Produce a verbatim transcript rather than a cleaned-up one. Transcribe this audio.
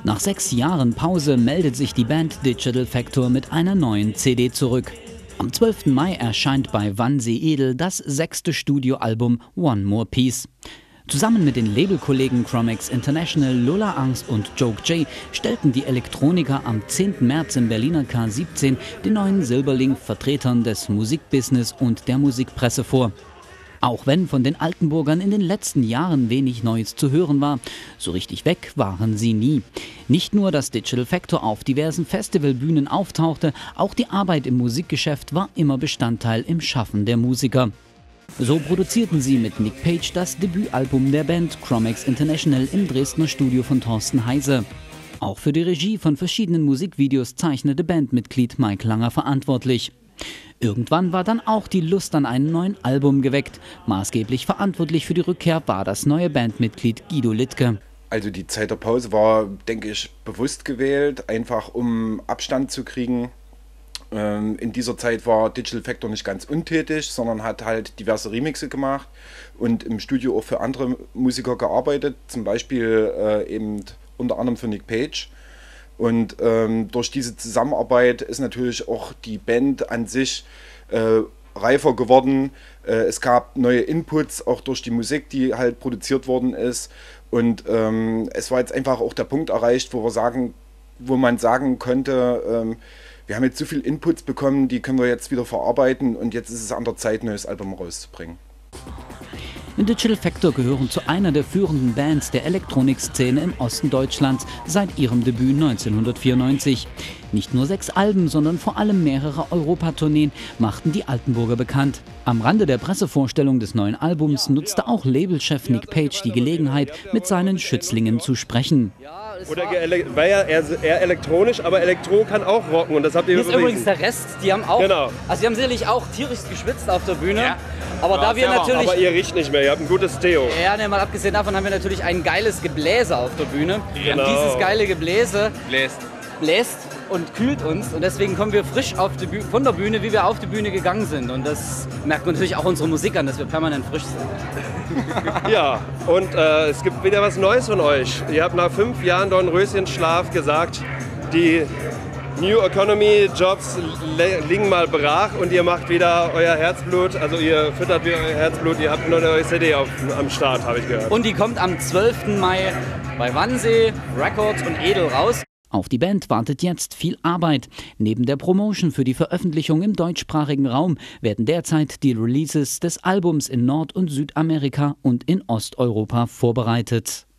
Nach sechs Jahren Pause meldet sich die Band Digital Factor mit einer neuen C D zurück. Am zwölften Mai erscheint bei Wannsee Edel das sechste Studioalbum One More Piece. Zusammen mit den Labelkollegen Chromex International, Lola Angst und Joke J stellten die Elektroniker am zehnten März im Berliner K siebzehn den neuen Silberling Vertretern des Musikbusiness und der Musikpresse vor. Auch wenn von den Altenburgern in den letzten Jahren wenig Neues zu hören war, so richtig weg waren sie nie. Nicht nur, dass Digital Factor auf diversen Festivalbühnen auftauchte, auch die Arbeit im Musikgeschäft war immer Bestandteil im Schaffen der Musiker. So produzierten sie mit Nick Page das Debütalbum der Band Chromex International im Dresdner Studio von Thorsten Heise. Auch für die Regie von verschiedenen Musikvideos zeichnete Bandmitglied Mike Langer verantwortlich. Irgendwann war dann auch die Lust an einem neuen Album geweckt. Maßgeblich verantwortlich für die Rückkehr war das neue Bandmitglied Guido Littke. Also die Zeit der Pause war, denke ich, bewusst gewählt, einfach um Abstand zu kriegen. Ähm, in dieser Zeit war Digital Factor nicht ganz untätig, sondern hat halt diverse Remixe gemacht und im Studio auch für andere Musiker gearbeitet, zum Beispiel äh, eben unter anderem für Nick Page. Und ähm, durch diese Zusammenarbeit ist natürlich auch die Band an sich äh, reifer geworden. Äh, es gab neue Inputs, auch durch die Musik, die halt produziert worden ist. Und ähm, es war jetzt einfach auch der Punkt erreicht, wo wir sagen, wo man sagen könnte, ähm, wir haben jetzt so viele Inputs bekommen, die können wir jetzt wieder verarbeiten und jetzt ist es an der Zeit, ein neues Album rauszubringen. Digital Factor gehören zu einer der führenden Bands der Elektronikszene im Osten Deutschlands seit ihrem Debüt neunzehnhundertvierundneunzig. Nicht nur sechs Alben, sondern vor allem mehrere Europatourneen machten die Altenburger bekannt. Am Rande der Pressevorstellung des neuen Albums nutzte auch Labelchef Nick Page die Gelegenheit, mit seinen Schützlingen zu sprechen. Oder war ja eher, eher elektronisch, aber Elektro kann auch rocken und das habt ihr Hier ist übrigens der Rest, die haben auch, genau. Also die haben sicherlich auch tierisch geschwitzt auf der Bühne, ja. aber ja, da wir natürlich... Aber ihr riecht nicht mehr, ihr habt ein gutes Deo. Ja, ne, mal abgesehen davon haben wir natürlich ein geiles Gebläse auf der Bühne. Genau. Und dieses geile Gebläse bläst. bläst und kühlt uns und deswegen kommen wir frisch auf die Bühne, von der Bühne, wie wir auf die Bühne gegangen sind und das merkt man natürlich auch unsere Musik an, dass wir permanent frisch sind. Ja, und äh, es gibt wieder was Neues von euch. Ihr habt nach fünf Jahren Dornröschenschlaf gesagt, die New Economy Jobs liegen mal brach und ihr macht wieder euer Herzblut, also ihr füttert wieder euer Herzblut, ihr habt eine neue C D auf, am Start, habe ich gehört. Und die kommt am zwölften Mai bei Wannsee Records und Edel raus. Auf die Band wartet jetzt viel Arbeit. Neben der Promotion für die Veröffentlichung im deutschsprachigen Raum werden derzeit die Releases des Albums in Nord- und Südamerika und in Osteuropa vorbereitet.